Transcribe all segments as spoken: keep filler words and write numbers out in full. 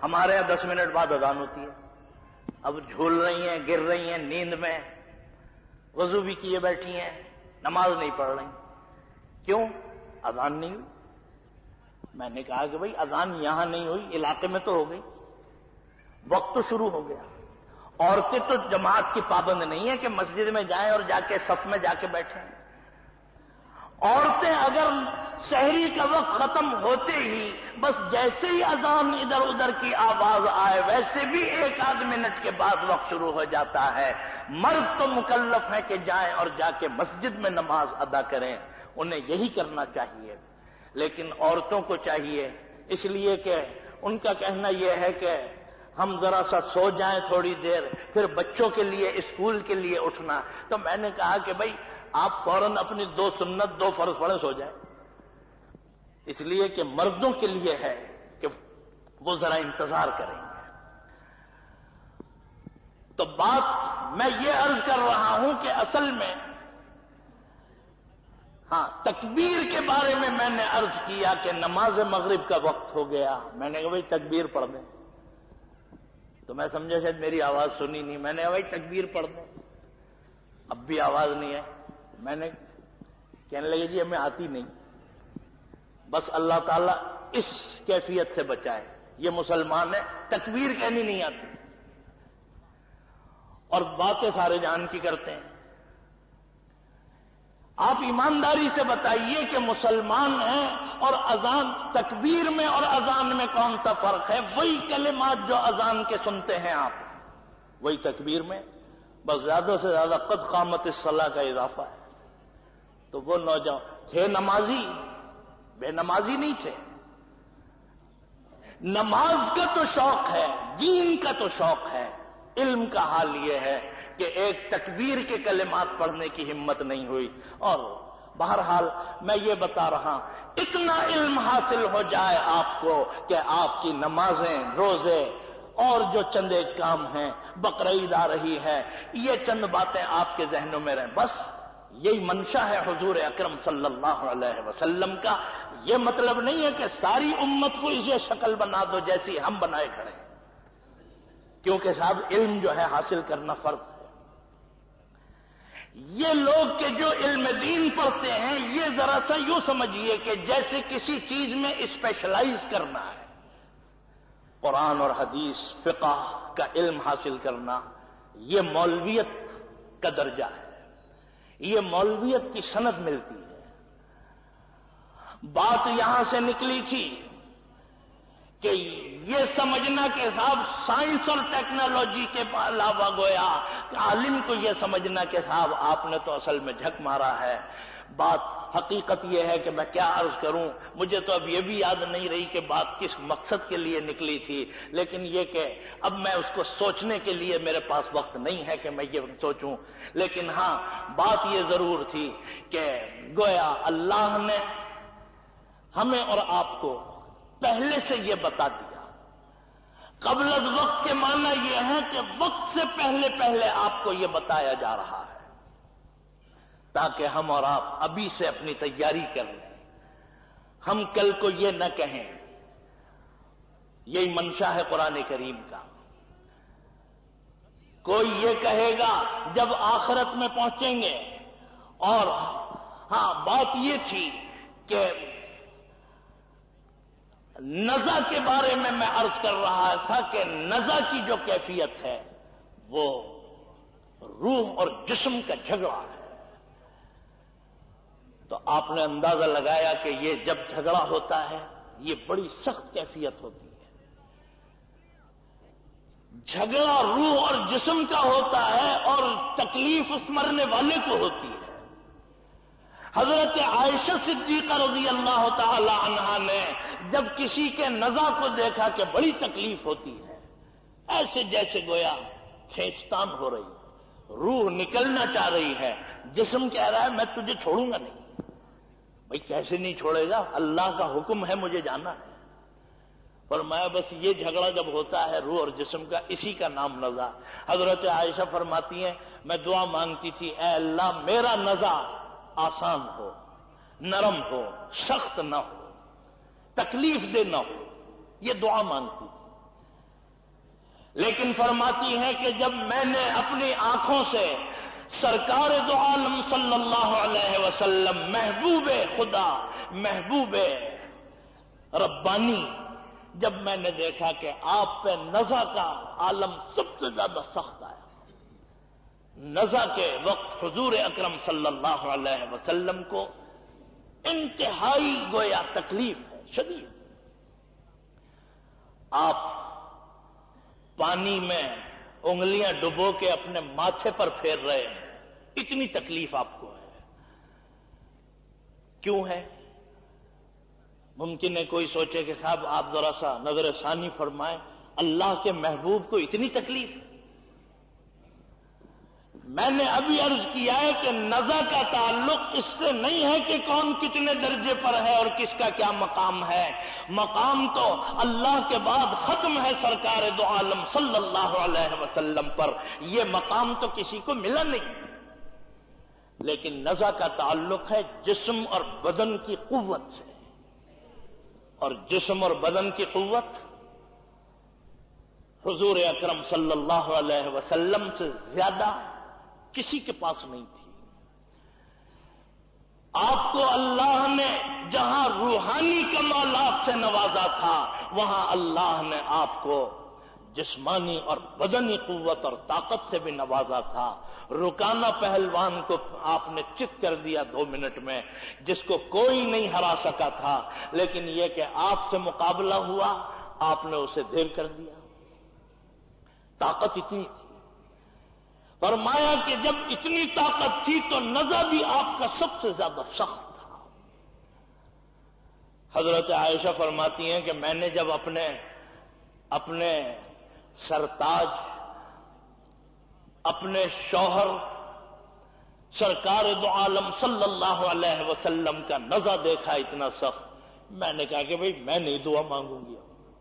ہمارے یہاں دس منٹ بعد اذان ہوتی ہے. اب جھول رہی ہیں، گر رہی ہیں نیند میں، وضو بھی کیے بیٹھی ہیں، نماز نہیں پڑھ رہی. کیوں؟ اذان نہیں ہوئی. میں نے کہا کہ بھئی اذان یہاں نہیں ہوئی، علاقے میں تو ہو گئی، وقت تو شروع ہو گیا. عورتیں تو جماعت کی پابند نہیں ہے کہ مسجد میں جائیں اور جا کے صف میں جا کے بیٹھیں. عورتیں اگر سحری کا وقت ختم ہوتے ہی بس جیسے ہی اذان ادھر ادھر کی آواز آئے ویسے بھی ایک آدھ منٹ کے بعد وقت شروع ہو جاتا ہے. مرد تو مکلف ہیں کہ جائیں اور جا کے مسجد میں نماز ادا کریں، انہیں یہی کرنا چاہیے. لیکن عورتوں کو چاہیے، اس لیے کہ ان کا کہنا یہ ہے کہ ہم ذرا سا سو جائیں تھوڑی دیر، پھر بچوں کے لیے اسکول کے لیے اٹھنا. تو میں نے کہا کہ بھائی آپ فوراً اپنی دو سنت دو فرض پڑھیں سو جائیں، اس لیے کہ مردوں کے لیے ہے کہ وہ ذرا انتظار کریں گے. تو بات میں یہ عرض کر رہا ہوں کہ اصل میں ہاں تکبیر کے بارے میں میں نے عرض کیا کہ نماز مغرب کا وقت ہو گیا. میں نے کہا بھائی تکبیر پڑھ دیں، تو میں سمجھا شاید میری آواز سنی نہیں. میں نے کہا بھائی تکبیر پڑھ دیں، اب بھی آواز نہیں ہے. میں نے کہنے لگے جی ہمیں آتی نہیں، بس اللہ تعالیٰ اس کیفیت سے بچائے. یہ مسلمان ہے، تکبیر کہنی نہیں آتی اور باتیں سارے جان کی کرتے ہیں. آپ ایمانداری سے بتائیے کہ مسلمان ہیں اور اذان تکبیر میں اور اذان میں کون سا فرق ہے؟ وہی کلمات جو اذان کے سنتے ہیں آپ، وہی تکبیر میں، بس زیادہ سے زیادہ قد قامت الصلاۃ کا اضافہ ہے. تو وہ نوجوان تھے نمازی، بے نمازی نہیں تھے. نماز کا تو شوق ہے، دین کا تو شوق ہے. علم کا حال یہ ہے کہ ایک تکبیر کے کلمات پڑھنے کی ہمت نہیں ہوئی. اور بہرحال میں یہ بتا رہا اتنا علم حاصل ہو جائے آپ کو کہ آپ کی نمازیں، روزے اور جو چند ایک کام ہیں، بقرعید آ رہی ہے، یہ چند باتیں آپ کے ذہنوں میں رہیں. بس یہی منشا ہے حضور اکرم صلی اللہ علیہ وسلم کا. یہ مطلب نہیں ہے کہ ساری امت کو اسے شکل بنا دو جیسی ہم بنائے کھڑے، کیونکہ صاحب علم جو ہے حاصل کرنا فرض ہے. یہ لوگ کہ جو علم دین پڑھتے ہیں، یہ ذرا سا یوں سمجھیے کہ جیسے کسی چیز میں اسپیشلائز کرنا ہے. قرآن اور حدیث، فقہ کا علم حاصل کرنا، یہ مولویت کا درجہ ہے، یہ مولویت کی سند ملتی ہے. بات یہاں سے نکلی تھی کہ یہ سمجھنا کہ صاحب سائنس اور ٹیکنالوجی کے علاوہ گویا کہ عالم کو یہ سمجھنا کہ صاحب آپ نے تو اصل میں جھک مارا ہے. بات حقیقت یہ ہے کہ میں کیا عرض کروں، مجھے تو اب یہ بھی یاد نہیں رہی کہ بات کس مقصد کے لیے نکلی تھی، لیکن یہ کہ اب میں اس کو سوچنے کے لیے میرے پاس وقت نہیں ہے کہ میں یہ سوچوں. لیکن ہاں بات یہ ضرور تھی کہ گویا اللہ نے ہمیں اور آپ کو پہلے سے یہ بتا دیا. قبل از وقت کے معنی یہ ہے کہ وقت سے پہلے پہلے آپ کو یہ بتایا جا رہا ہے تاکہ ہم اور آپ ابھی سے اپنی تیاری کر لیں. ہم کل کو یہ نہ کہیں. یہی منشا ہے قرآن کریم کا. کوئی یہ کہے گا جب آخرت میں پہنچیں گے. اور ہاں بات یہ تھی کہ نزا کے بارے میں میں عرض کر رہا تھا کہ نزا کی جو کیفیت ہے وہ روح اور جسم کا جھگڑا ہے. تو آپ نے اندازہ لگایا کہ یہ جب جھگڑا ہوتا ہے یہ بڑی سخت کیفیت ہوتی ہے. جھگڑا روح اور جسم کا ہوتا ہے اور تکلیف اس مرنے والے کو ہوتی ہے. حضرت عائشہ صدیقہ رضی اللہ تعالی عنہا نے جب کسی کے نزا کو دیکھا کہ بڑی تکلیف ہوتی ہے، ایسے جیسے گویا کھینچتان ہو رہی ہے، روح نکلنا چاہ رہی ہے، جسم کہہ رہا ہے میں تجھے چھوڑوں گا نہیں. بھائی کیسے نہیں چھوڑے گا، اللہ کا حکم ہے مجھے جانا ہے. فرمایا بس یہ جھگڑا جب ہوتا ہے روح اور جسم کا، اسی کا نام نزا. حضرت عائشہ فرماتی ہیں میں دعا مانگتی تھی اے اللہ میرا نزا آسان ہو، نرم ہو، سخت نہ ہو، تکلیف دہ نہ ہو. یہ دعا مانگتی تھی. لیکن فرماتی ہیں کہ جب میں نے اپنی آنکھوں سے سرکار دو عالم صلی اللہ علیہ وسلم محبوب خدا محبوب ربانی جب میں نے دیکھا کہ آپ پہ نزع کا عالم سب سے زیادہ سخت آیا. نزع کے وقت حضور اکرم صلی اللہ علیہ وسلم کو انتہائی گویا تکلیف ہے شدید. آپ پانی میں انگلیاں ڈبو کے اپنے ماتھے پر پھیر رہے ہیں, اتنی تکلیف آپ کو ہے. کیوں ہے؟ ممکن ہے کوئی سوچے کہ صاحب آپ ذرا سا نظر ثانی فرمائیں, اللہ کے محبوب کو اتنی تکلیف. میں نے ابھی عرض کیا ہے کہ نزع کا تعلق اس سے نہیں ہے کہ کون کتنے درجے پر ہے اور کس کا کیا مقام ہے. مقام تو اللہ کے بعد ختم ہے سرکار دو عالم صلی اللہ علیہ وسلم پر, یہ مقام تو کسی کو ملا نہیں. لیکن نزع کا تعلق ہے جسم اور بدن کی قوت سے, اور جسم اور بدن کی قوت حضور اکرم صلی اللہ علیہ وسلم سے زیادہ کسی کے پاس نہیں تھی. آپ کو اللہ نے جہاں روحانی کمالات سے نوازا تھا, وہاں اللہ نے آپ کو جسمانی اور بدنی قوت اور طاقت سے بھی نوازا تھا. رکانا پہلوان کو آپ نے چت کر دیا دو منٹ میں, جس کو کوئی نہیں ہرا سکا تھا, لیکن یہ کہ آپ سے مقابلہ ہوا, آپ نے اسے دیر کر دیا. طاقت اتنی تھی. فرمایا کہ جب اتنی طاقت تھی تو نزع بھی آپ کا سب سے زیادہ سخت تھا. حضرت عائشہ فرماتی ہیں کہ میں نے جب اپنے اپنے سرتاج, اپنے شوہر سرکار دو عالم صلی اللہ علیہ وسلم کا نزع دیکھا اتنا سخت, میں نے کہا کہ بھئی میں نہیں دعا مانگوں گی.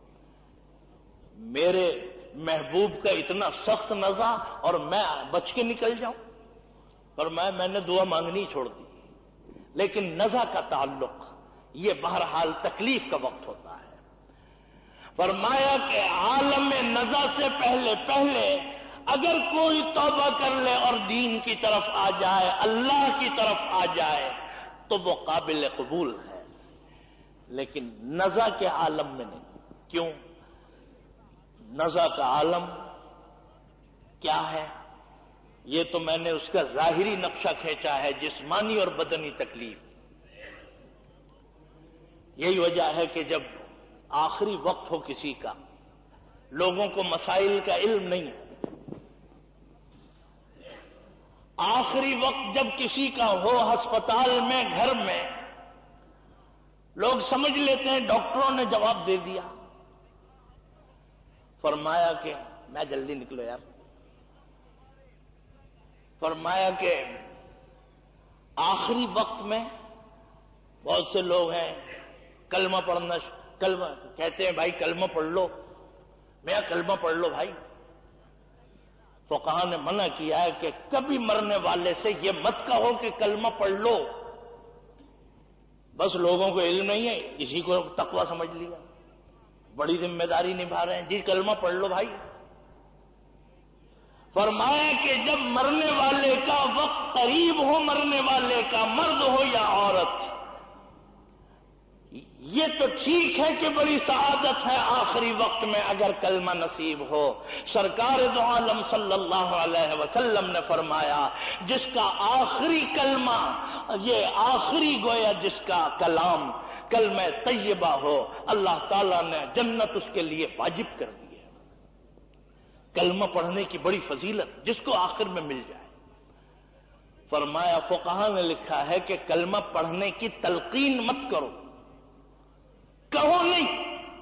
میرے محبوب کا اتنا سخت نزع اور میں بچ کے نکل جاؤں, اور میں میں نے دعا مانگنی چھوڑ دی. لیکن نزع کا تعلق یہ بہرحال تکلیف کا وقت ہوتا ہے. فرمایا کہ عالم نزع سے پہلے پہلے اگر کوئی توبہ کر لے اور دین کی طرف آ جائے, اللہ کی طرف آ جائے, تو وہ قابل قبول ہے. لیکن نزع کے عالم میں نہیں. کیوں؟ نزع کا عالم کیا ہے؟ یہ تو میں نے اس کا ظاہری نقشہ کھینچا ہے, جسمانی اور بدنی تکلیف. یہی وجہ ہے کہ جب آخری وقت ہو کسی کا, لوگوں کو مسائل کا علم نہیں ہے, آخری وقت جب کسی کا ہو ہسپتال میں, گھر میں, لوگ سمجھ لیتے ہیں ڈاکٹروں نے جواب دے دیا. فرمایا کہ میں جلدی نکلو یار. فرمایا کہ آخری وقت میں بہت سے لوگ ہیں کلمہ پڑھنا, کلمہ کہتے ہیں بھائی کلمہ پڑھ لو, میں کلمہ پڑھ لو بھائی. فقہاء نے منع کیا ہے کہ کبھی مرنے والے سے یہ مت کہو کہ کلمہ پڑھ لو. بس لوگوں کو علم نہیں ہے, اسی کو تقویٰ سمجھ لیا, بڑی ذمہ داری نبھا رہے ہیں, جی کلمہ پڑھ لو بھائی. فرمایا کہ جب مرنے والے کا وقت قریب ہو, مرنے والے کا مرد ہو یا عورت, یہ تو ٹھیک ہے کہ بڑی سعادت ہے آخری وقت میں اگر کلمہ نصیب ہو. سرکار دو عالم صلی اللہ علیہ وسلم نے فرمایا جس کا آخری کلمہ, یہ آخری گویا جس کا کلام کلمہ طیبہ ہو, اللہ تعالیٰ نے جنت اس کے لیے واجب کر دی ہے. کلمہ پڑھنے کی بڑی فضیلت جس کو آخر میں مل جائے. فرمایا فقہاء نے لکھا ہے کہ کلمہ پڑھنے کی تلقین مت کرو, کہو نہیں,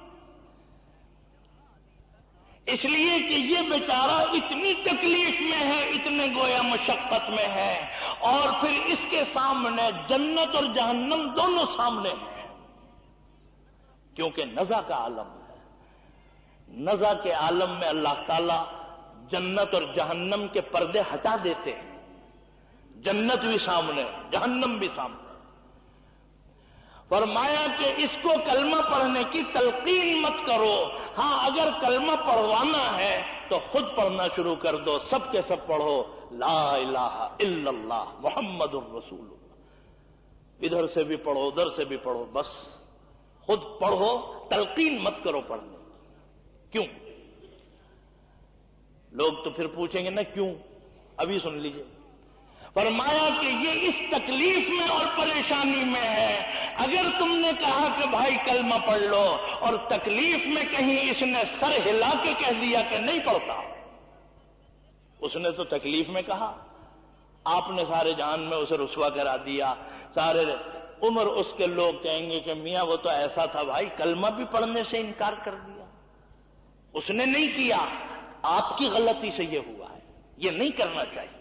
اس لیے کہ یہ بیچارہ اتنی تکلیف میں ہے, اتنے گویا مشقت میں ہے, اور پھر اس کے سامنے جنت اور جہنم دونوں سامنے ہیں, کیونکہ نزع کا عالم ہے. نزع کے عالم میں اللہ تعالیٰ جنت اور جہنم کے پردے ہٹا دیتے ہیں, جنت بھی سامنے, جہنم بھی سامنے. فرمایا کہ اس کو کلمہ پڑھنے کی تلقین مت کرو، ہاں اگر کلمہ پڑھوانا ہے تو خود پڑھنا شروع کر دو، سب کے سب پڑھو لا الہ الا اللہ محمد الرسول اللہ، ادھر سے بھی پڑھو ادھر سے بھی پڑھو، بس خود پڑھو، تلقین مت کرو پڑھنے کی۔ کیوں؟ لوگ تو پھر پوچھیں گے نا کیوں، ابھی سن لیجئے۔ فرمایا کہ یہ اس تکلیف میں اور پریشانی میں ہے، اگر تم نے کہا کہ بھائی کلمہ پڑھ لو اور تکلیف میں کہیں اس نے سر ہلا کے کہہ دیا کہ نہیں پڑھتا، اس نے تو تکلیف میں کہا، آپ نے سارے جہان میں اسے رسوا کرا دیا، سارے عمر اس کے لوگ کہیں گے کہ میاں وہ تو ایسا تھا بھائی کلمہ بھی پڑھنے سے انکار کر دیا، اس نے نہیں کیا، آپ کی غلطی سے یہ ہوا ہے، یہ نہیں کرنا چاہیے۔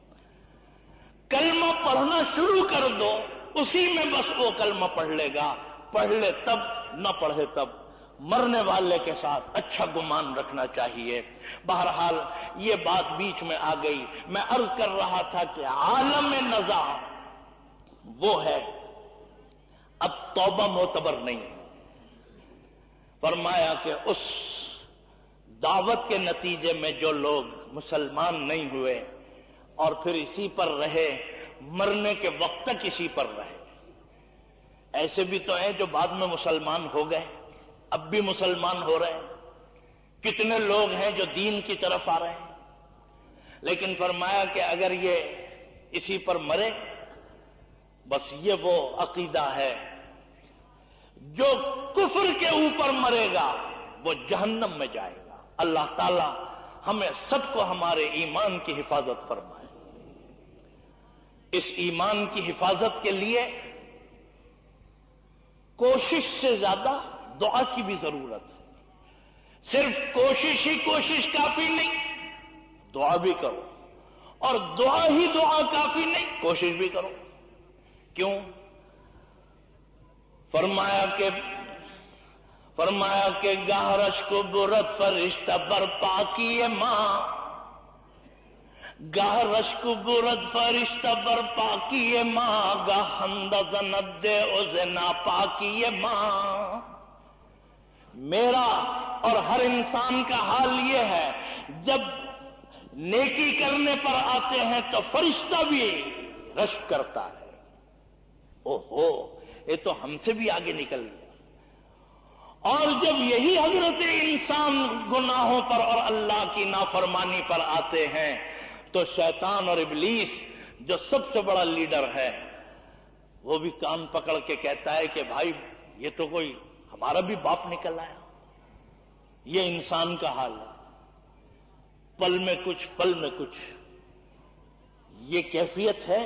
کلمہ پڑھنا شروع کر دو، اسی میں بس وہ کلمہ پڑھ لے گا، پڑھ لے تب نہ پڑھے تب، مرنے والے کے ساتھ اچھا گمان رکھنا چاہیے۔ بہرحال یہ بات بیچ میں آ گئی، میں عرض کر رہا تھا کہ عالم نزا وہ ہے، اب توبہ معتبر نہیں ہے۔ فرمایا کہ اس دعوت کے نتیجے میں جو لوگ مسلمان نہیں ہوئے اور پھر اسی پر رہے، مرنے کے وقت تک اسی پر رہے، ایسے بھی تو ہیں جو بعد میں مسلمان ہو گئے، اب بھی مسلمان ہو رہے ہیں، کتنے لوگ ہیں جو دین کی طرف آ رہے ہیں، لیکن فرمایا کہ اگر یہ اسی پر مرے، بس یہ وہ عقیدہ ہے، جو کفر کے اوپر مرے گا وہ جہنم میں جائے گا۔ اللہ تعالی ہمیں سب کو ہمارے ایمان کی حفاظت فرمائے۔ اس ایمان کی حفاظت کے لیے کوشش سے زیادہ دعا کی بھی ضرورت ہے۔ صرف کوشش ہی کوشش کافی نہیں، دعا بھی کرو، اور دعا ہی دعا کافی نہیں، کوشش بھی کرو۔ کیوں؟ فرمایا کہ فرمایا کہ گاہ رشک و برت فرشتہ برپا کیے ماں، گاہ رشک و برت فرشتہ برپا کیے ماں، گاہ حمد زند ازنا پا کیے ماں۔ میرا اور ہر انسان کا حال یہ ہے، جب نیکی کرنے پر آتے ہیں تو فرشتہ بھی رشک کرتا ہے، اوہو یہ تو ہم سے بھی آگے نکل گیا۔ اور جب یہی حضرت انسان گناہوں پر اور اللہ کی نافرمانی پر آتے ہیں تو شیطان اور ابلیس جو سب سے بڑا لیڈر ہے وہ بھی کان پکڑ کے کہتا ہے کہ بھائی یہ تو کوئی ہمارا بھی باپ نکل آیا۔ یہ انسان کا حال ہے، پل میں کچھ پل میں کچھ، یہ کیفیت ہے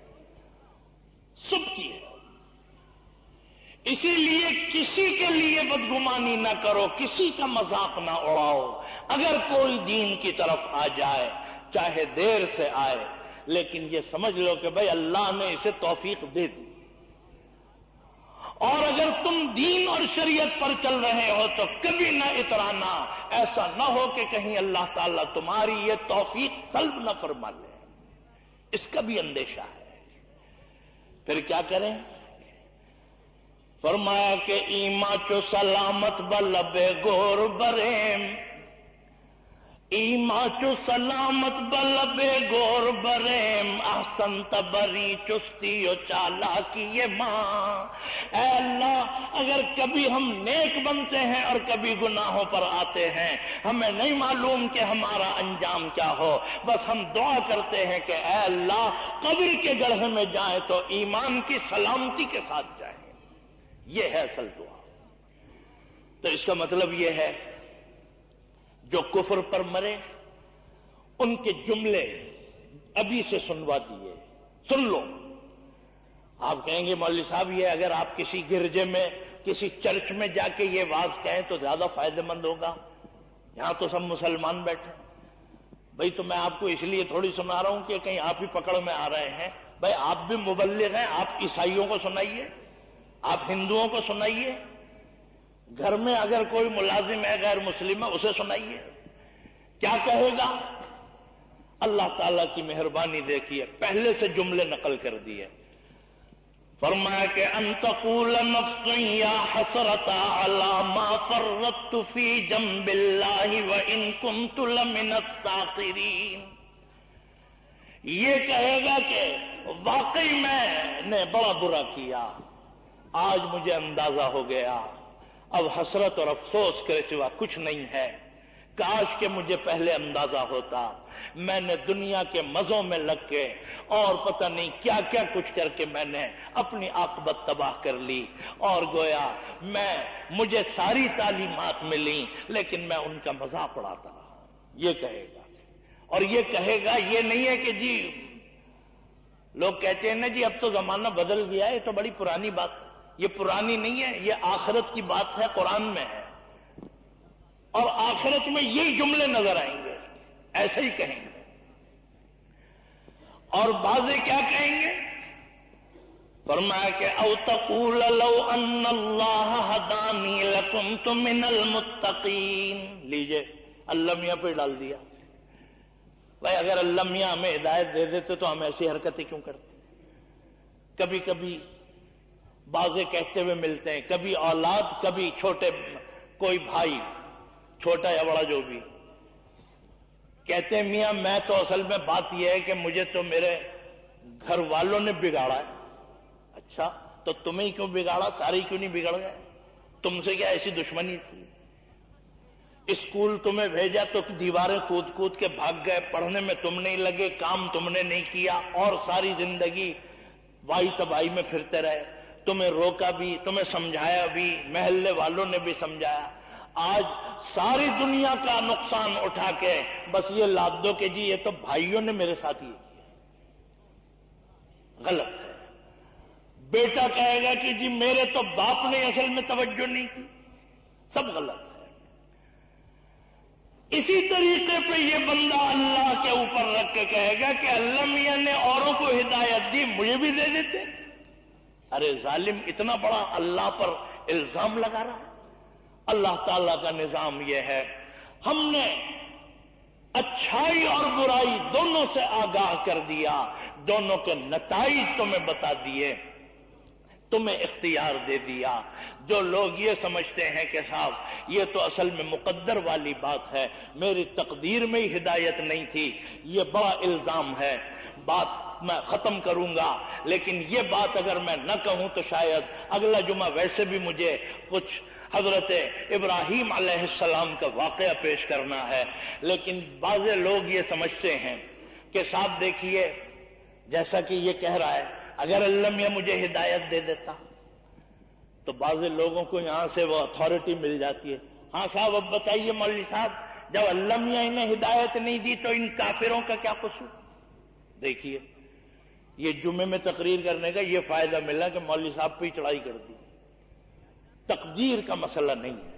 سب کی ہے۔ اسی لیے کسی کے لیے بدگمانی نہ کرو، کسی کا مذاق نہ اڑاؤ۔ اگر کوئی دین کی طرف آ جائے چاہے دیر سے آئے، لیکن یہ سمجھ لو کہ بھائی اللہ نے اسے توفیق دے دی، اور اگر تم دین اور شریعت پر چل رہے ہو تو کبھی نہ اترانا، ایسا نہ ہو کہ کہیں اللہ تعالیٰ تمہاری یہ توفیق سلب نہ فرما لے، اس کا بھی اندیشہ ہے۔ پھر کیا کریں؟ فرمایا کہ ایما چو سلامت بلبے گور بریم، ایما چو سلامت بلبے گور بریم، احسن تبری چستی و چالاکی ماں۔ اے اللہ اگر کبھی ہم نیک بنتے ہیں اور کبھی گناہوں پر آتے ہیں، ہمیں نہیں معلوم کہ ہمارا انجام کیا ہو، بس ہم دعا کرتے ہیں کہ اے اللہ قبر کے گڑھے میں جائیں تو ایمان کی سلامتی کے ساتھ جائیں، یہ ہے اصل دعا۔ تو اس کا مطلب یہ ہے جو کفر پر مرے ان کے جملے ابھی سے سنوا دیے، سن لو۔ آپ کہیں گے مولوی صاحب یہ اگر آپ کسی گرجے میں کسی چرچ میں جا کے یہ واز کہیں تو زیادہ فائدہ مند ہوگا، یہاں تو سب مسلمان بیٹھے۔ بھائی تو میں آپ کو اس لیے تھوڑی سنا رہا ہوں کہ کہیں آپ ہی پکڑ میں آ رہے ہیں، بھائی آپ بھی مبلغ ہیں، آپ عیسائیوں کو سنائیے، آپ ہندوؤں کو سنائیے، گھر میں اگر کوئی ملازم ہے غیر مسلم ہے اسے سنائیے، کیا کہے گا؟ اللہ تعالیٰ کی مہربانی دیکھیے، پہلے سے جملے نقل کر دیے۔ فرمایا کہ ان تقول نفس یا حسرتا علی ما فرطت فی جنب اللہ وان کنت لمن الساخرین، یہ کہے گا کہ واقعی میں نے بڑا برا کیا، آج مجھے اندازہ ہو گیا، اب حسرت اور افسوس کے سوا کچھ نہیں ہے، کاش کہ مجھے پہلے اندازہ ہوتا، میں نے دنیا کے مزوں میں لگ کے اور پتہ نہیں کیا کیا کچھ کر کے میں نے اپنی عاقبت تباہ کر لی، اور گویا میں مجھے ساری تعلیمات ملی لیکن میں ان کا مذاق اڑاتا رہا، یہ کہے گا۔ اور یہ کہے گا، یہ نہیں ہے کہ جی لوگ کہتے ہیں نا جی اب تو زمانہ بدل گیا ہے، یہ تو بڑی پرانی بات ہے، یہ پرانی نہیں ہے، یہ آخرت کی بات ہے، قرآن میں ہے، اور آخرت میں یہی جملے نظر آئیں گے، ایسے ہی کہیں گے۔ اور بعضے کیا کہیں گے؟ فرمایا کہ او تقول لو ان اللہ ہدانی لکنت من المتقین، لیجئے اللہ میاں پہ ڈال دیا، بھائی اگر اللہ میاں ہمیں ہدایت دے دیتے تو ہم ایسی حرکتیں کیوں کرتے؟ کبھی کبھی بازے کہتے ہوئے ملتے ہیں، کبھی اولاد، کبھی چھوٹے کوئی بھائی، چھوٹا یا بڑا جو بھی، کہتے ہیں میاں میں تو اصل میں بات یہ ہے کہ مجھے تو میرے گھر والوں نے بگاڑا ہے۔ اچھا تو تمہیں کیوں بگاڑا؟ سارے کیوں نہیں بگڑ گئے؟ تم سے کیا ایسی دشمنی تھی؟ اسکول تمہیں بھیجا تو دیواریں کود کود کے بھاگ گئے، پڑھنے میں تم نہیں لگے، کام تم نے نہیں کیا، اور ساری زندگی وائی تباہی میں پھرتے رہے، تمہیں روکا بھی، تمہیں سمجھایا بھی، محلے والوں نے بھی سمجھایا، آج ساری دنیا کا نقصان اٹھا کے بس یہ لاد دو کہ جی یہ تو بھائیوں نے میرے ساتھ یہ کیا، غلط ہے۔ بیٹا کہے گا کہ جی میرے تو باپ نے اصل میں توجہ نہیں کی، سب غلط ہے۔ اسی طریقے پہ یہ بندہ اللہ کے اوپر رکھ کے کہے گا کہ اللہ میاں نے اوروں کو ہدایت دی، مجھے بھی دے دیتے۔ ارے ظالم، اتنا بڑا اللہ پر الزام لگا رہا ہے۔ اللہ تعالیٰ کا نظام یہ ہے، ہم نے اچھائی اور برائی دونوں سے آگاہ کر دیا، دونوں کے نتائج تمہیں بتا دیے، تمہیں اختیار دے دیا۔ جو لوگ یہ سمجھتے ہیں کہ صاحب یہ تو اصل میں مقدر والی بات ہے، میری تقدیر میں ہی ہدایت نہیں تھی، یہ بڑا الزام ہے۔ بات میں ختم کروں گا، لیکن یہ بات اگر میں نہ کہوں تو شاید اگلا جمعہ ویسے بھی مجھے کچھ حضرت ابراہیم علیہ السلام کا واقعہ پیش کرنا ہے، لیکن بعض لوگ یہ سمجھتے ہیں کہ صاحب دیکھیے جیسا کہ یہ کہہ رہا ہے اگر اللہ میاں مجھے ہدایت دے دیتا تو بعض لوگوں کو یہاں سے وہ اتھارٹی مل جاتی ہے، ہاں صاحب اب بتائیے مولوی صاحب جب اللہ میاں انہیں ہدایت نہیں دی تو ان کافروں کا کیا قصور؟ دیکھیے یہ جمعے میں تقریر کرنے کا یہ فائدہ ملا کہ مولوی صاحب پہ ہی چڑھائی کر دی۔ تقدیر کا مسئلہ نہیں ہے،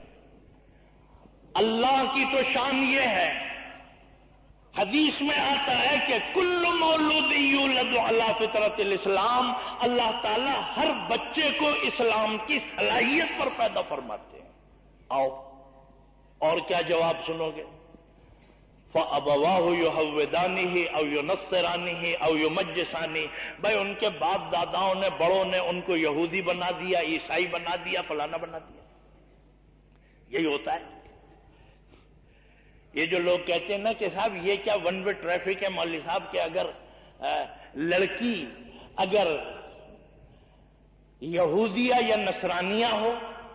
اللہ کی تو شان یہ ہے، حدیث میں آتا ہے کہ کل مولود یولد علی فطرت الاسلام، اللہ تعالیٰ ہر بچے کو اسلام کی صلاحیت پر پیدا فرماتے ہیں۔ آؤ اور کیا جواب سنو گے؟ فَأَبَوَاهُ يُحَوِّدَانِهِ أَوْ يُنَصِّرَانِهِ أَوْ يُمَجِّسَانِهِ، بھائی ان کے باپ داداؤں نے بڑوں نے ان کو یہودی بنا دیا، عیسائی بنا دیا، فلانا بنا دیا، یہی ہوتا ہے۔ یہ جو لوگ کہتے ہیں نا کہ صاحب یہ کیا ون وے ٹریفک ہے مولوی صاحب کہ اگر لڑکی اگر یہودیہ یا نصرانیہ ہو،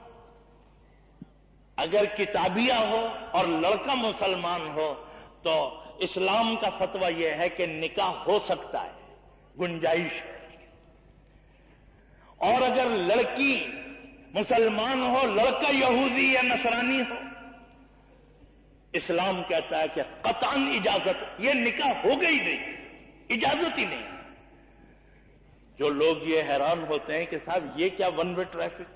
اگر کتابیہ ہو اور لڑکا مسلمان ہو تو اسلام کا فتویٰ یہ ہے کہ نکاح ہو سکتا ہے، گنجائش ہے، اور اگر لڑکی مسلمان ہو لڑکا یہودی یا نصرانی ہو، اسلام کہتا ہے کہ قطعاً اجازت، یہ نکاح ہو گئی نہیں، اجازت ہی نہیں۔ جو لوگ یہ حیران ہوتے ہیں کہ صاحب یہ کیا ون وے ٹریفک،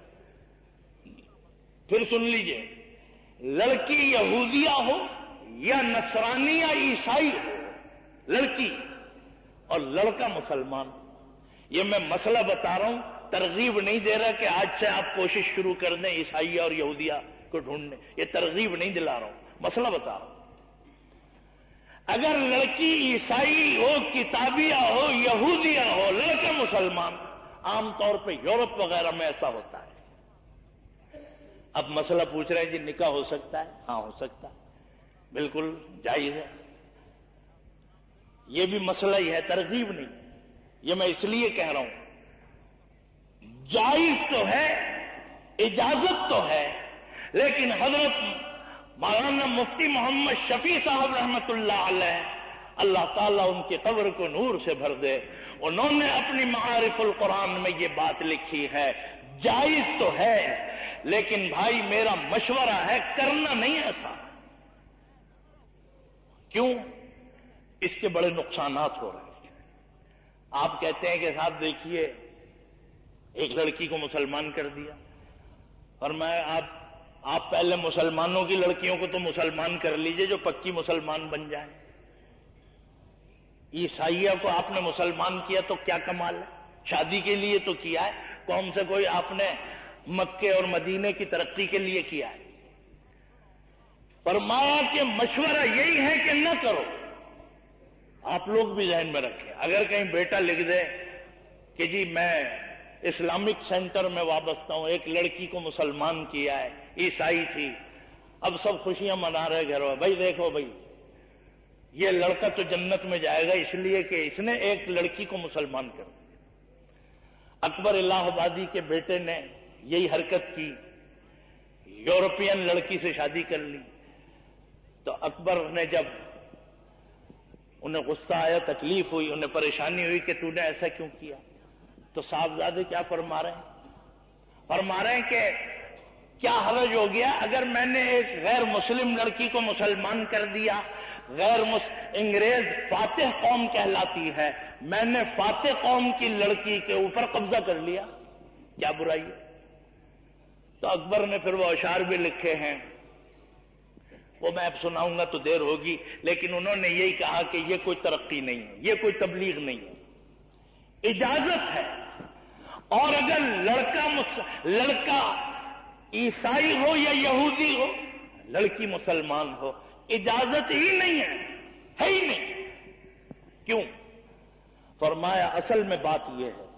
پھر سن لیجئے، لڑکی یہودیہ ہو یا نصرانی یا عیسائی ہو لڑکی، اور لڑکا مسلمان ہو، یہ میں مسئلہ بتا رہا ہوں، ترغیب نہیں دے رہا کہ آج سے آپ کوشش شروع کر دیں عیسائیہ اور یہودیہ کو ڈھونڈنے، یہ ترغیب نہیں دلا رہا ہوں، مسئلہ بتا رہا ہوں۔ اگر لڑکی عیسائی ہو، کتابیہ ہو، یہودیہ ہو، لڑکا مسلمان، عام طور پہ یورپ وغیرہ میں ایسا ہوتا ہے۔ اب مسئلہ پوچھ رہے ہیں جی نکاح ہو سکتا ہے؟ ہاں ہو سکتا ہے، بالکل جائز ہے۔ یہ بھی مسئلہ ہی ہے، ترغیب نہیں، یہ میں اس لیے کہہ رہا ہوں جائز تو ہے، اجازت تو ہے، لیکن حضرت مولانا مفتی محمد شفیع صاحب رحمت اللہ علیہ، اللہ تعالیٰ ان کی قبر کو نور سے بھر دے، انہوں نے اپنی معارف القرآن میں یہ بات لکھی ہے جائز تو ہے، لیکن بھائی میرا مشورہ ہے کرنا نہیں ایسا۔ کیوں؟ اس کے بڑے نقصانات ہو رہے ہیں۔ آپ کہتے ہیں کہ صاحب دیکھیے ایک لڑکی کو مسلمان کر دیا، اور میں آپ آپ پہلے مسلمانوں کی لڑکیوں کو تو مسلمان کر لیجئے جو پکی مسلمان بن جائیں۔ عیسائیہ کو آپ نے مسلمان کیا تو کیا کمال ہے؟ شادی کے لیے تو کیا ہے، قوم سے کوئی آپ نے مکے اور مدینے کی ترقی کے لیے کیا ہے؟ فرمایا کہ مشورہ یہی ہے کہ نہ کرو۔ آپ لوگ بھی ذہن میں رکھیں، اگر کہیں بیٹا لکھ دے کہ جی میں اسلامک سینٹر میں وابستہ ہوں، ایک لڑکی کو مسلمان کیا ہے، عیسائی تھی، اب سب خوشیاں منا رہے گھروں میں، بھائی دیکھو بھائی یہ لڑکا تو جنت میں جائے گا اس لیے کہ اس نے ایک لڑکی کو مسلمان کر دیا۔ اکبر الہ آبادی کے بیٹے نے یہی حرکت کی، یورپین لڑکی سے شادی کر لی، تو اکبر نے جب انہیں غصہ آیا، تکلیف ہوئی، انہیں پریشانی ہوئی کہ تو نے ایسا کیوں کیا، تو صاحبزادے کیا فرما رہے ہیں؟ فرما رہے ہیں کہ کیا حرج ہو گیا اگر میں نے ایک غیر مسلم لڑکی کو مسلمان کر دیا؟ غیر مس... انگریز فاتح قوم کہلاتی ہے، میں نے فاتح قوم کی لڑکی کے اوپر قبضہ کر لیا، کیا برائی ہے؟ تو اکبر نے پھر وہ اشعار بھی لکھے ہیں، وہ میں اب سناؤں گا تو دیر ہوگی، لیکن انہوں نے یہی کہا کہ یہ کوئی ترقی نہیں ہے، یہ کوئی تبلیغ نہیں ہے، اجازت ہے۔ اور اگر لڑکا مس... لڑکا عیسائی ہو یا یہودی ہو، لڑکی مسلمان ہو، اجازت ہی نہیں ہے، ہے ہی نہیں۔ کیوں؟ فرمایا اصل میں بات یہ ہے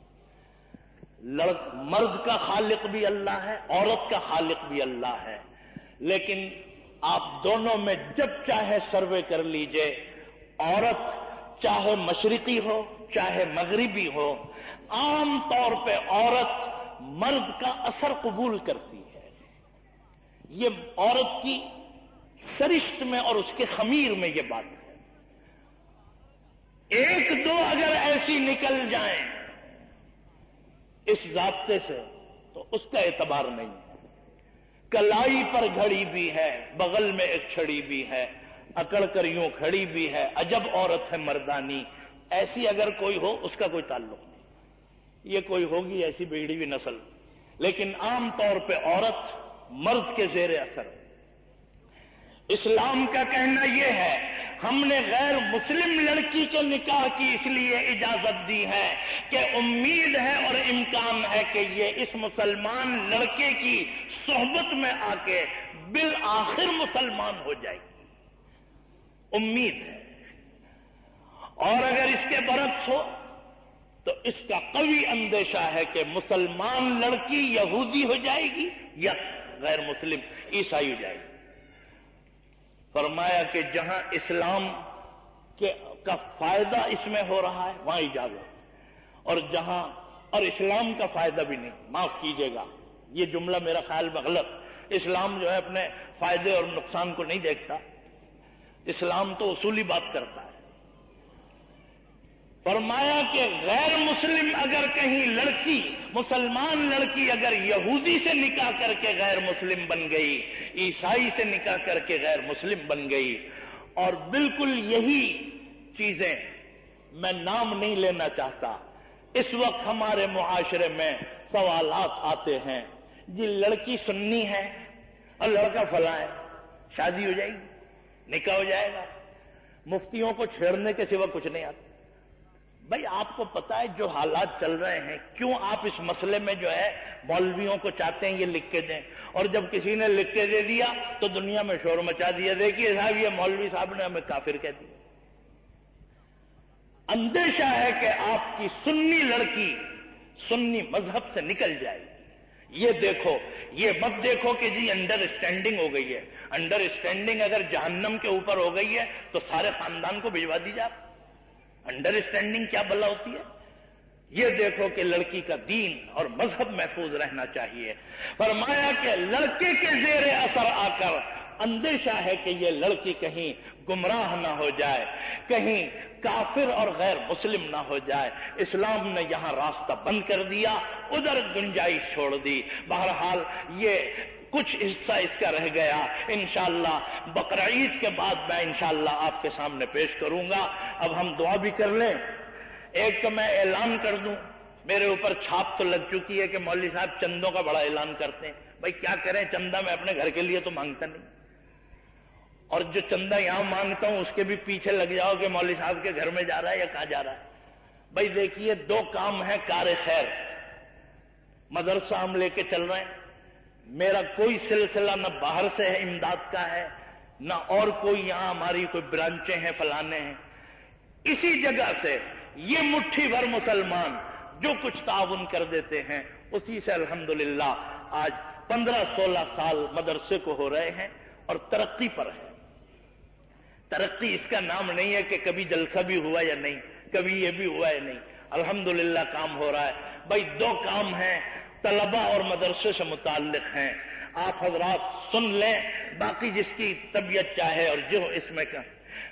لڑک مرد کا خالق بھی اللہ ہے، عورت کا خالق بھی اللہ ہے، لیکن آپ دونوں میں جب چاہے سروے کر لیجئے، عورت چاہے مشرقی ہو چاہے مغربی ہو، عام طور پہ عورت مرد کا اثر قبول کرتی ہے۔ یہ عورت کی سرشت میں اور اس کے خمیر میں یہ بات ہے۔ ایک دو اگر ایسی نکل جائیں اس ضابطے سے تو اس کا اعتبار نہیں ہے۔ کلائی پر گھڑی بھی ہے، بغل میں ایک چھڑی بھی ہے، اکڑ کر یوں کھڑی بھی ہے، عجب عورت ہے مردانی، ایسی اگر کوئی ہو اس کا کوئی تعلق نہیں۔ یہ کوئی ہوگی ایسی بگڑی ہوئی نسل، لیکن عام طور پہ عورت مرد کے زیر اثر۔ اسلام کا کہنا یہ ہے ہم نے غیر مسلم لڑکی کے نکاح کی اس لیے اجازت دی ہے کہ امید ہے اور امکان ہے کہ یہ اس مسلمان لڑکے کی صحبت میں آ کے بالآخر مسلمان ہو جائے گی، امید ہے۔ اور اگر اس کے برعکس ہو تو اس کا قوی اندیشہ ہے کہ مسلمان لڑکی یہودی ہو جائے گی یا غیر مسلم عیسائی ہو جائے گی۔ فرمایا کہ جہاں اسلام کے کا فائدہ اس میں ہو رہا ہے وہاں اجازت، اور جہاں اور اسلام کا فائدہ بھی نہیں، معاف کیجیے گا یہ جملہ میرا خیال میں غلط، اسلام جو ہے اپنے فائدے اور نقصان کو نہیں دیکھتا، اسلام تو اصولی بات کرتا ہے۔ فرمایا کہ غیر مسلم اگر کہیں لڑکی، مسلمان لڑکی اگر یہودی سے نکاح کر کے غیر مسلم بن گئی، عیسائی سے نکاح کر کے غیر مسلم بن گئی، اور بالکل یہی چیزیں میں نام نہیں لینا چاہتا، اس وقت ہمارے معاشرے میں سوالات آتے ہیں، جی لڑکی سنی ہے اور لڑکا فلاں ہے، شادی ہو جائے گی، نکاح ہو جائے گا، مفتیوں کو چھیڑنے کے سوا کچھ نہیں آتا۔ بھائی آپ کو پتا ہے جو حالات چل رہے ہیں، کیوں آپ اس مسئلے میں جو ہے مولویوں کو چاہتے ہیں یہ لکھ کے دیں، اور جب کسی نے لکھ کے دے دیا تو دنیا میں شور مچا دیا، دیکھیے صاحب یہ مولوی صاحب نے ہمیں کافر کہہ دیا۔ اندیشہ ہے کہ آپ کی سنی لڑکی سنی مذہب سے نکل جائے گی۔ یہ دیکھو، یہ مت دیکھو کہ جی انڈرسٹینڈنگ ہو گئی ہے۔ انڈرسٹینڈنگ اگر جہنم کے اوپر ہو گئی ہے تو سارے خاندان کو بھجوا دی جائے۔ انڈرسٹینڈنگ کیا بلا ہوتی ہے؟ یہ دیکھو کہ لڑکی کا دین اور مذہب محفوظ رہنا چاہیے۔ فرمایا کہ لڑکے کے زیر اثر آ کر اندیشہ ہے کہ یہ لڑکی کہیں گمراہ نہ ہو جائے، کہیں کافر اور غیر مسلم نہ ہو جائے۔ اسلام نے یہاں راستہ بند کر دیا، ادھر گنجائش چھوڑ دی۔ بہرحال یہ کچھ حصہ اس کا رہ گیا، انشاءاللہ بقرعید کے بعد میں انشاءاللہ آپ کے سامنے پیش کروں گا۔ اب ہم دعا بھی کر لیں۔ ایک تو میں اعلان کر دوں، میرے اوپر چھاپ تو لگ چکی ہے کہ مولوی صاحب چندوں کا بڑا اعلان کرتے ہیں۔ بھائی کیا کریں، چندہ میں اپنے گھر کے لیے تو مانگتا نہیں، اور جو چندہ یہاں مانگتا ہوں اس کے بھی پیچھے لگ جاؤ کہ مولوی صاحب کے گھر میں جا رہا ہے یا کہاں جا رہا ہے۔ بھائی دیکھیے، دو کام ہے کار خیر، مدرسہ ہم لے کے چل رہے ہیں، میرا کوئی سلسلہ نہ باہر سے ہے امداد کا ہے، نہ اور کوئی یہاں ہماری کوئی برانچیں ہیں فلانے ہیں، اسی جگہ سے یہ مٹھی بھر مسلمان جو کچھ تعاون کر دیتے ہیں اسی سے الحمدللہ آج پندرہ سولہ سال مدرسے کو ہو رہے ہیں اور ترقی پر ہے۔ ترقی اس کا نام نہیں ہے کہ کبھی جلسہ بھی ہوا یا نہیں، کبھی یہ بھی ہوا یا نہیں، الحمدللہ کام ہو رہا ہے۔ بھائی دو کام ہیں طلبہ اور مدرسے سے متعلق ہیں، آپ حضرات سن لیں، باقی جس کی طبیعت چاہے اور جو اس میں کا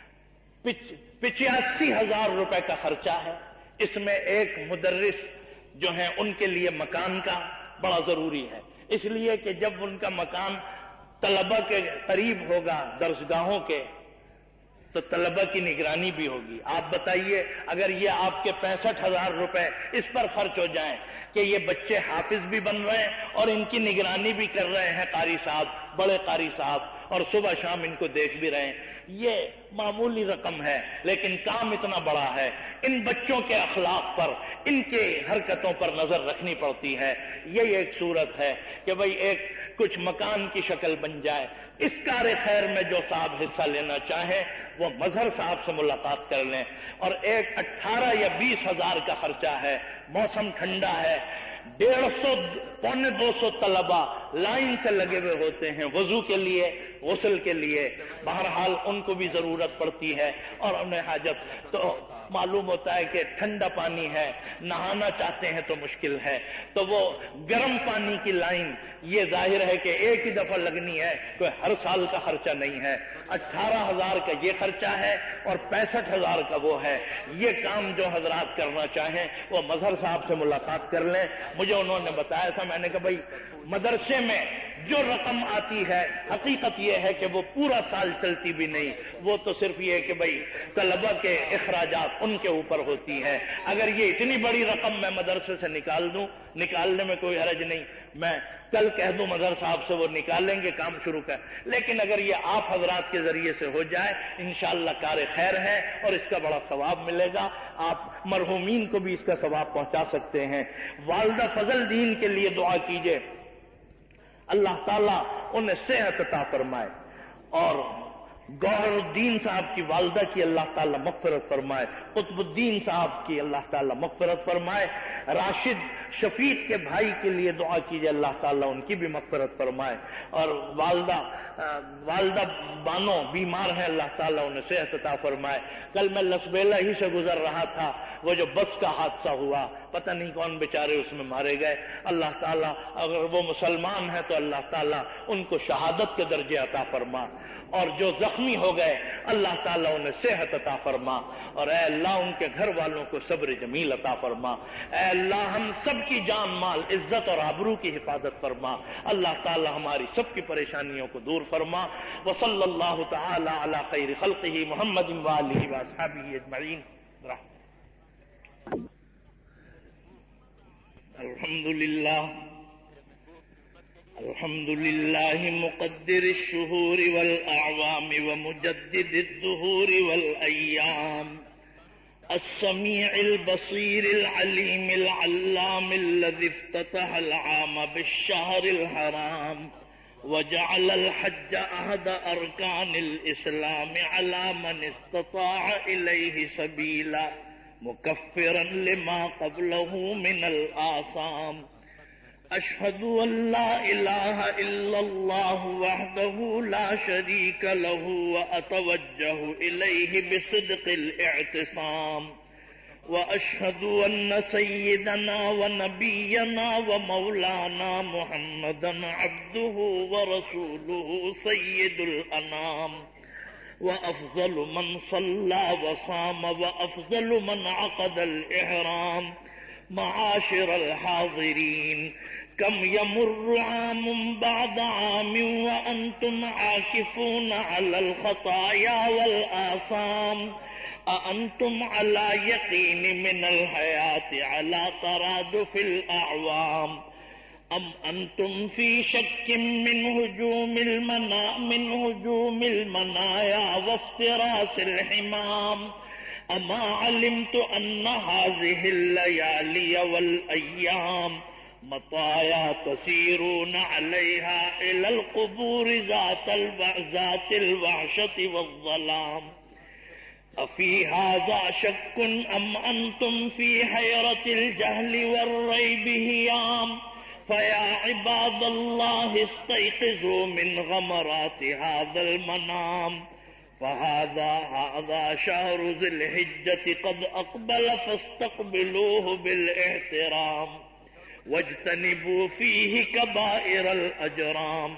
پچاسی ہزار روپے کا خرچہ ہے۔ اس میں ایک مدرس جو ہیں ان کے لیے مکان کا بڑا ضروری ہے، اس لیے کہ جب ان کا مکان طلبہ کے قریب ہوگا درسگاہوں کے تو طلبہ کی نگرانی بھی ہوگی۔ آپ بتائیے اگر یہ آپ کے پینسٹھ ہزار روپے اس پر خرچ ہو جائیں کہ یہ بچے حافظ بھی بن رہے ہیں اور ان کی نگرانی بھی کر رہے ہیں قاری صاحب، بڑے قاری صاحب، اور صبح شام ان کو دیکھ بھی رہے ہیں، یہ معمولی رقم ہے لیکن کام اتنا بڑا ہے۔ ان بچوں کے اخلاق پر، ان کے حرکتوں پر نظر رکھنی پڑتی ہے۔ یہ ایک صورت ہے کہ بھئی ایک کچھ مکان کی شکل بن جائے۔ اس کار خیر میں جو صاحب حصہ لینا چاہیں وہ مظہر صاحب سے ملاقات کر لیں۔ اور ایک اٹھارہ یا بیس ہزار کا خرچہ ہے، موسم ٹھنڈا ہے، ڈیڑھ سو پونے دو سو طلبہ لائن سے لگے ہوئے ہوتے ہیں وضو کے لیے، غسل کے لیے، بہرحال ان کو بھی ضرورت پڑتی ہے اور انہیں حاجت، تو معلوم ہوتا ہے کہ ٹھنڈا پانی ہے، نہانا چاہتے ہیں تو مشکل ہے، تو وہ گرم پانی کی لائن یہ ظاہر ہے کہ ایک ہی دفعہ لگنی ہے، کوئی ہر سال کا خرچہ نہیں ہے۔ اٹھارہ ہزار کا یہ خرچہ ہے اور پینسٹھ ہزار کا وہ ہے۔ یہ کام جو حضرات کرنا چاہیں وہ مظہر صاحب سے ملاقات کر لیں۔ مجھے انہوں نے بتایا تھا، میں نے کہا بھائی مدرسے میں جو رقم آتی ہے حقیقت یہ ہے کہ وہ پورا سال چلتی بھی نہیں، وہ تو صرف یہ ہے کہ بھائی طلبہ کے اخراجات ان کے اوپر ہوتی ہے۔ اگر یہ اتنی بڑی رقم میں مدرسے سے نکال دوں، نکالنے میں کوئی حرج نہیں، میں کل کہہ دوں مظہر صاحب سے، وہ نکالیں گے، کام شروع کر۔ لیکن اگر یہ آپ حضرات کے ذریعے سے ہو جائے انشاءاللہ کار خیر ہے اور اس کا بڑا ثواب ملے گا۔ آپ مرحومین کو بھی اس کا ثواب پہنچا سکتے ہیں۔ والدہ فضل دین کے لیے دعا کیجئے، اللہ تعالیٰ انہیں صحت عطا فرمائے، اور گوہر الدین صاحب کی والدہ کی اللہ تعالیٰ مغفرت فرمائے، قطب الدین صاحب کی اللہ تعالیٰ مغفرت فرمائے، راشد شفیق کے بھائی کے لیے دعا کیجئے، اللہ تعالیٰ ان کی بھی مغفرت فرمائے، اور والدہ والدہ بانو بیمار ہیں، اللہ تعالیٰ انہیں صحت عطا فرمائے۔ کل میں لسبیلا ہی سے گزر رہا تھا، وہ جو بس کا حادثہ ہوا، پتہ نہیں کون بیچارے اس میں مارے گئے، اللہ تعالیٰ اگر وہ مسلمان ہیں تو اللہ تعالیٰ ان کو شہادت کے درجے عطا فرما، اور جو زخمی ہو گئے اللہ تعالیٰ انہیں صحت عطا فرما، اور اے اللہ ان کے گھر والوں کو صبر جمیل عطا فرما، اے اللہ ہم سب کی جان مال عزت اور آبرو کی حفاظت فرما، اللہ تعالیٰ ہماری سب کی پریشانیوں کو دور فرما۔ وصلی اللہ تعالی علی خیر خلقہ محمد وآلہ واصحابہ اجمعین۔ الحمدللہ الحمد لله مقدر الشهور والأعوام ومجدد الدهور والأيام، السميع البصير العليم العلام، الذي افتتح العام بالشهر الحرام وجعل الحج أحد أركان الإسلام على من استطاع إليه سبيلا، مكفرا لما قبله من الآثام. أشهد أن لا إله إلا الله وحده لا شريك له وأتوجه إليه بصدق الاعتصام. وأشهد أن سيدنا ونبينا ومولانا محمدا عبده ورسوله سيد الأنام، وأفضل من صلى وصام، وأفضل من عقد الإحرام. معاشر الحاضرين، كم يمر عام بعد عام وأنتم عاكفون على الخطايا والآثام. أأنتم على يقين من الحياة على ترادف الأعوام، أم أنتم في شك من هجوم المنا من هجوم المنايا وافتراس الحمام؟ أما علمت أن هذه الليالي والأيام مطايا تسيرون عليها إلى القبور ذات ذات الوحشة والظلام. أفي هذا شك أم أنتم في حيرة الجهل والريب هيام؟ فيا عباد الله استيقظوا من غمرات هذا المنام، فهذا هذا شهر ذي الحجة قد أقبل، فاستقبلوه بالاحترام واجتنبوا فيه كبائر الأجرام.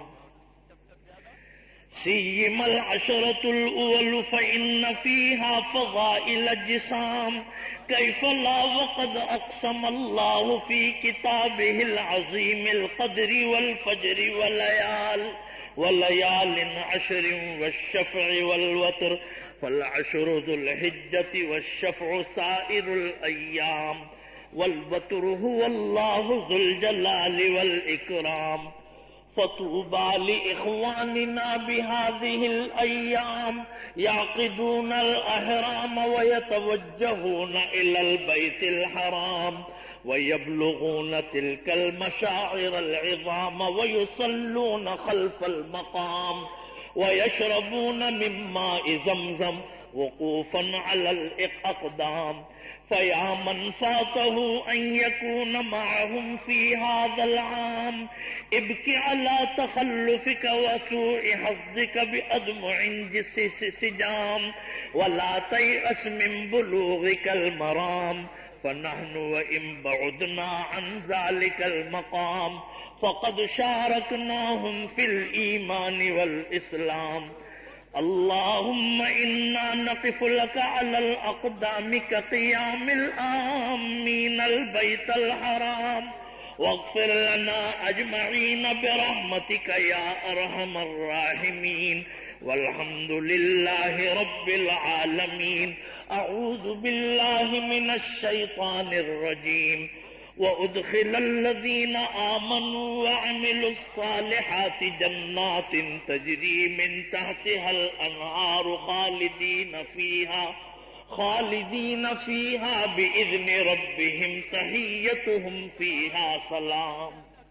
سيما العشرة الأول فإن فيها فضائل جسام، كيف لا وقد أقسم الله في كتابه العظيم القدر والفجر وليال وليال عشر والشفع والوتر، فالعشر ذو الحجة والشفع سائر الأيام، والوتر هو الله ذو الجلال والإكرام. فطوبى لإخواننا بهذه الأيام يعقدون الأحرام ويتوجهون إلى البيت الحرام ويبلغون تلك المشاعر العظام ويصلون خلف المقام ويشربون من ماء زمزم وقوفا على الأقدام. فيا من فاته أن يكون معهم في هذا العام ابك على تخلفك وسوء حظك بأدمع سجام، ولا تيأس من بلوغك المرام، فنحن وإن بعدنا عن ذلك المقام فقد شاركناهم في الإيمان والإسلام. اللهم إنا نقف لك على الأقدام كقيام الآمين البيت الحرام، واغفر لنا أجمعين برحمتك يا أرحم الراحمين، والحمد لله رب العالمين. أعوذ بالله من الشيطان الرجيم. وأدخل الذين آمنوا وعملوا الصالحات جنات تجري من تحتها الأنهار خالدين فيها خالدين فيها بإذن ربهم تحيتهم فيها سلام.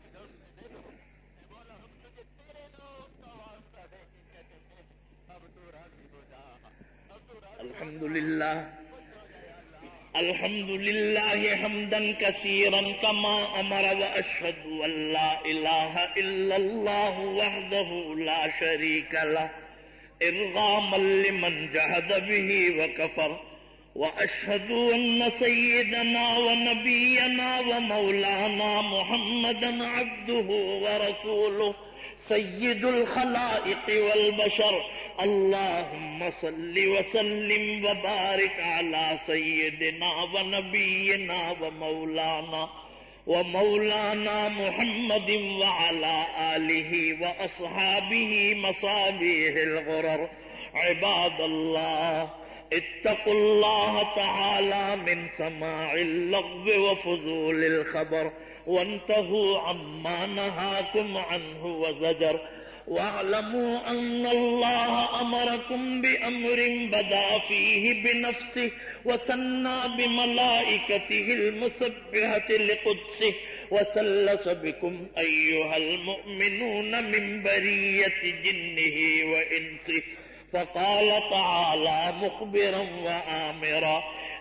الحمد لله الحمد لله حمدا كثيرا كما أمر، وأشهد أن لا إله إلا الله وحده لا شريك له إرغاما لمن جحد به وكفر، وأشهد أن سيدنا ونبينا ومولانا محمدا عبده ورسوله سيد الخلائق والبشر. اللهم صل وسلم وبارك على سيدنا ونبينا ومولانا ومولانا محمد وعلى آله وأصحابه مصابيح الغرر. عباد الله، اتقوا الله تعالى من سماع اللغو وفضول الخبر، وانتهوا عما نهاكم عنه وزجر، واعلموا أن الله أمركم بأمر بدأ فيه بنفسه وثنى بملائكته المسبحة لقدسه، وثلث بكم أيها المؤمنون من برية جنه وإنسه، فقال تعالى مخبرا وآمرا: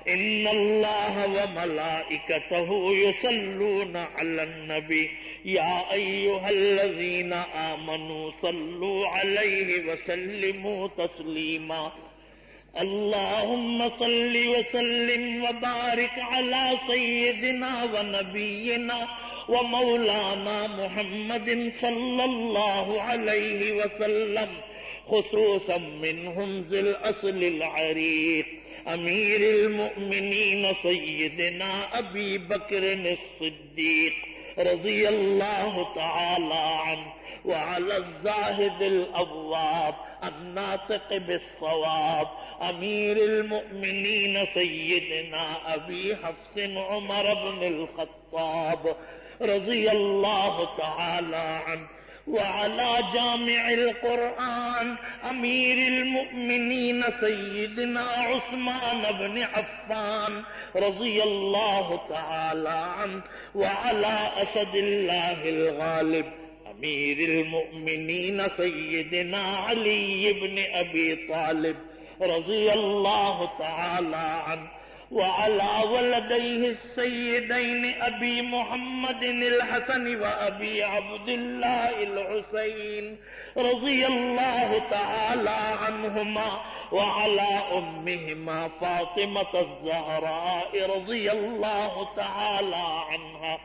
ان اللہ وملائکتہ یصلون علی النبی یا ایھا الذین آمنوا صلوا علیہ وسلموا تسلیما اللہم صل وسلم وبارک علی سیدنا ونبینا ومولانا محمد صلی اللہ علیہ وسلم خصوصا منہم ذی الاصل العریق امیر المؤمنین سیدنا ابی بکر الصدیق رضی اللہ تعالی عنہ وعلى الزاهد الأبواب الناطق بالصواب أمير المؤمنين سيدنا أبي حفص عمر بن الخطاب رضي الله تعالى عنه وعلى جامع القرآن أمير المؤمنين سيدنا عثمان بن عفان رضي الله تعالى عنه وعلى أسد الله الغالب امیر المؤمنین سیدنا علی بن ابی طالب رضی اللہ تعالی عنہ وعلى ولديه السيدين أبي محمد الحسن وأبي عبد الله الحسين رضي الله تعالى عنهما وعلى أمهما فاطمة الزهراء رضي الله تعالى عنها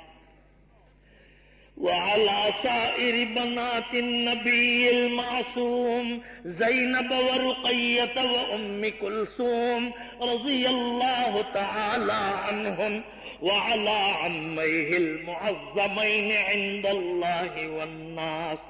وعلى سائر بنات النبي المعصوم زينب ورقية وأم كلثوم رضي الله تعالى عنهم وعلى عميه المعظمين عند الله والناس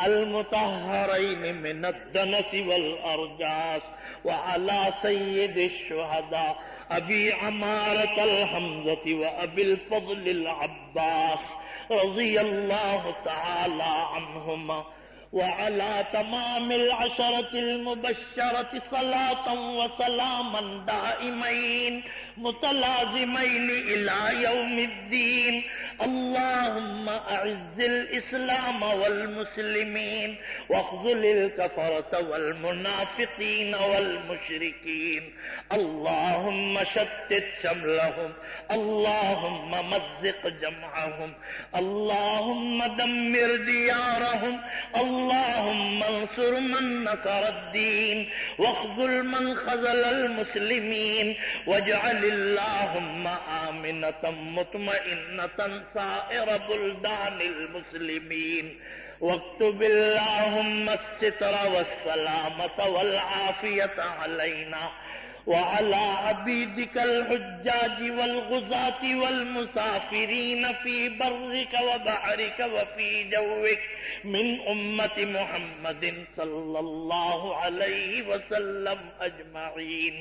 المطهرين من الدنس والأرجاس وعلى سيد الشهداء أبي عمارة الحمزة وأبي الفضل العباس رضي الله تعالى عنهما وعلى تمام العشرة المبشرة صلاة وسلاما دائمين متلازمين إلى يوم الدين اللهم أعز الإسلام والمسلمين واخذل الكفرة والمنافقين والمشركين اللهم شتت شملهم اللهم مزق جمعهم اللهم دمر ديارهم اللهم انصر من نصر الدين واخذل من خذل المسلمين واجعل اللهم آمنة مطمئنة سائر بلدان المسلمين واكتب اللهم الستر والسلامة والعافية علينا وعلى عبيدك الحجاج والغزاة والمسافرين في برك وبحرك وفي جوك من أمة محمد صلى الله عليه وسلم أجمعين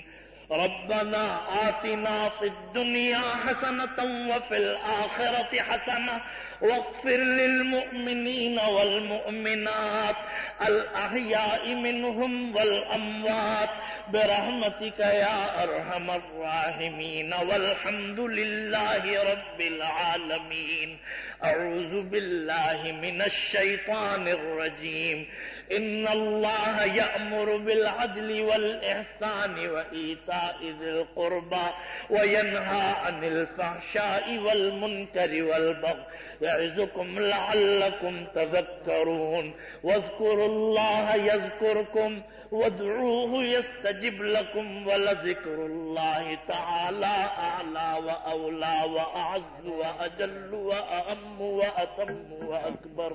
ربنا آتنا في الدنيا حسنة وفي الآخرة حسنة واغفر للمؤمنين والمؤمنات الأحياء منهم والأموات برحمتك يا أرحم الراحمين والحمد لله رب العالمين أعوذ بالله من الشيطان الرجيم إن الله يأمر بالعدل والإحسان وإيتاء ذي القربى وينهى عن الفحشاء والمنكر والبغي يعظكم لعلكم تذكرون واذكروا الله يذكركم وادعوه يستجب لكم ولذكر الله تعالى أعلى وأولى وأعز وأجل وأأم وأتم وأكبر.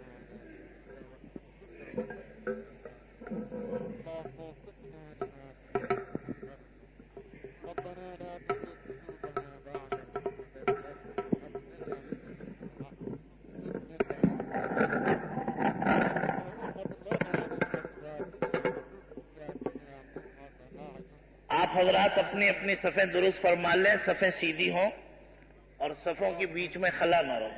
آپ حضرات اپنی اپنی صفیں درست فرما لیں، صفیں سیدھی ہوں اور صفوں کے بیچ میں خلا نہ رہے.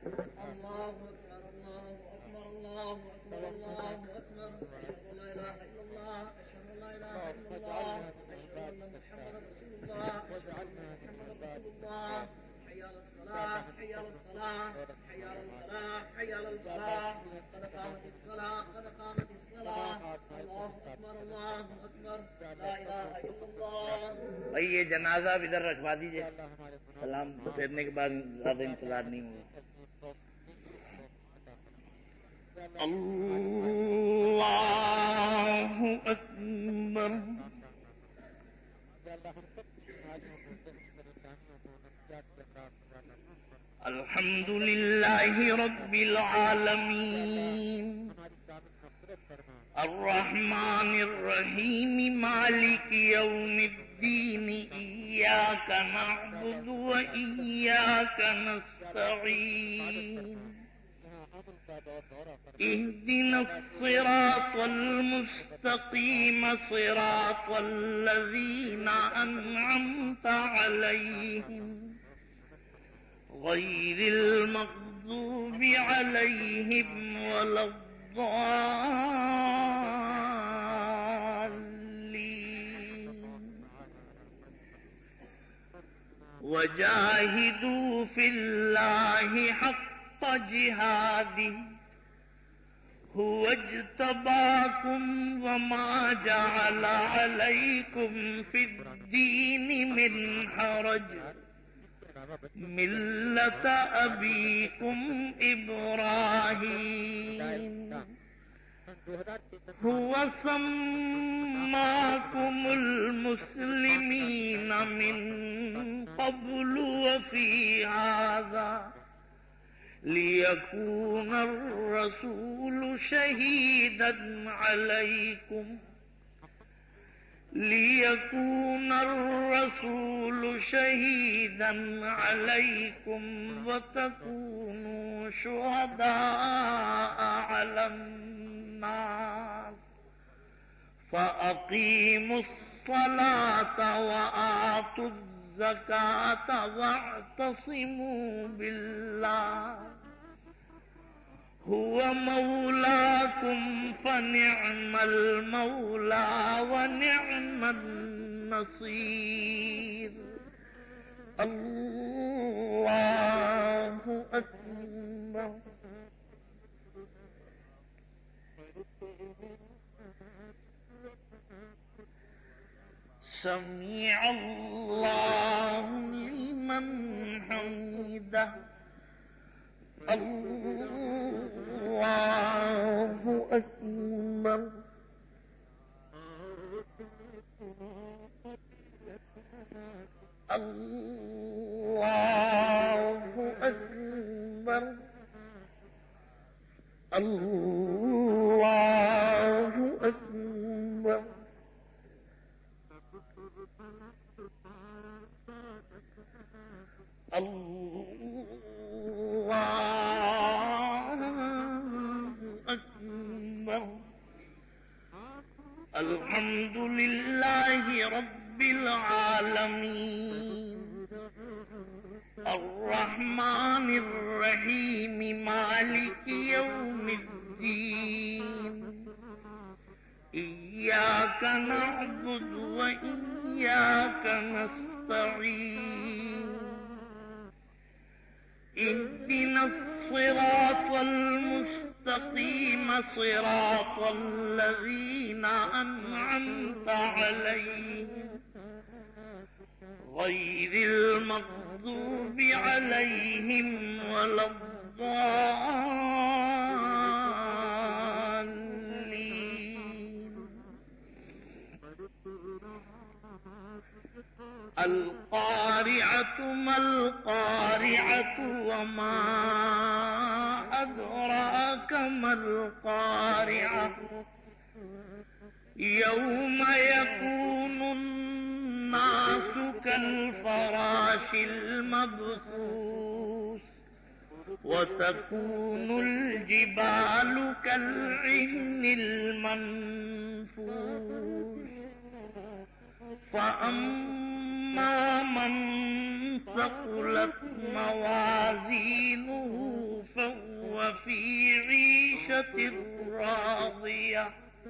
حي على الصلاة حي على الصلاة حي على الفلاح حي على الفلاح قد قامت الصلاة قد قامت الصلاة الله أكبر الله أكبر لا إله إلا الله. بھائی یہ جنازہ اب ادھر رکھوا دیجیے، سلام پھیرنے کے بعد زیادہ انتظار نہیں ہوگا. اللہ اکبر. الحمد للہ رب العالمین الرحمن الرحیم مالک یوم الدین ایاک نعبد و ایاک نستعین اهدنا الصراط المستقيم صراط الذين أنعمت عليهم غير المغضوب عليهم ولا الضالين. وجاهدوا في الله حق جهاده هو اجتباكم وما جعل عليكم في الدين من حرج ملة أبيكم إبراهيم هو سماكم المسلمين من قبل وفي هذا ليكون الرسول شهيدا عليكم ليكون الرسول شهيدا عليكم وتكونوا شهداء على الناس فأقيموا الصلاة وآتوا الزكاة واعتصموا بالله هو مولاكم فنعم المولى ونعم النصير. الله أكبر. سمع الله لمن حمده. الله أكبر. الله أكبر. الله أكبر. الله أكبر. الحمد لله رب العالمين الرحمن الرحيم مالك يوم الدين إياك نعبد وإياك نستعين اهدنا الصراط المستقيم صراط الذين أنعمت عليهم غير المغضوب عليهم ولا الضالين. القارعة ما القارعة وما أدراك ما القارعة يوم يكون الناس كالفراش المبثوث وتكون الجبال كالعهن المنفوش فأما من ثقلت موازينه فهو في عيشة راضية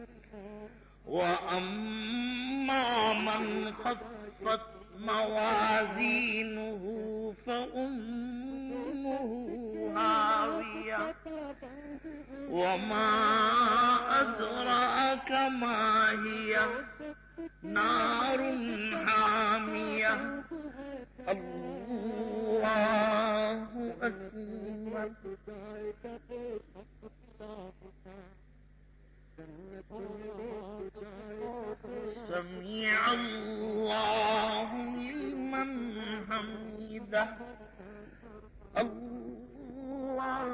وأما من خفت موازينه فأمه هاوية وما أدراك ما هي نار حامية الله أكبر. سمع الله لمن حمده. الله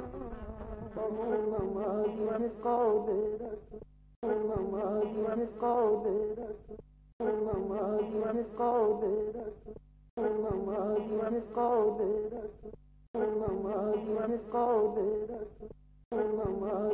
نماز قول رسول نماز قول رسول نماز قول رسول نماز قول رسول نماز قول رسول نماز